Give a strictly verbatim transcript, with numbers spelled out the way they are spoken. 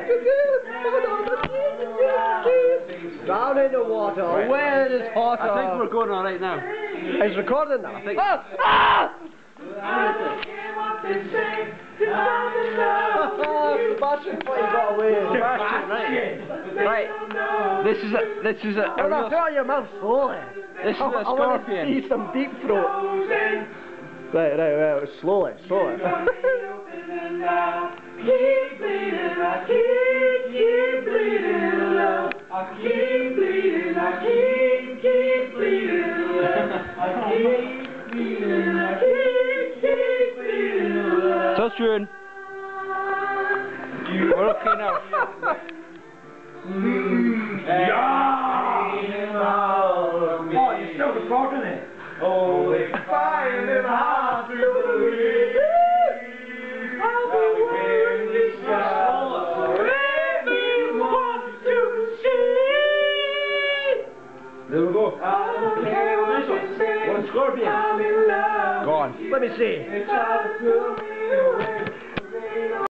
Down in the water, right. Where is hotter? I think we're going alright now. It's recording now. I think. Ah! Ah! Sebastian got away. Sebastian, right. Right. This is a. This is a. a Well, real, now, put on your mouth slowly. this is I, a I want to scorpion. see some deep throat. Right, right, right. Slowly, slowly. Keep bleeding, I keep, keep bleeding love. I keep bleeding, I keep, keep bleeding love. I keep bleeding, I keep, keep bleeding love. So soon. We're okay now. Oh, you're still recording it? Oh, it's fine and hard to believe. I'll be wearing this scar for everyone to see. There we go. I don't care what you say. One scorpion. I'm in love. Go on. Let me see. They try to pull me away.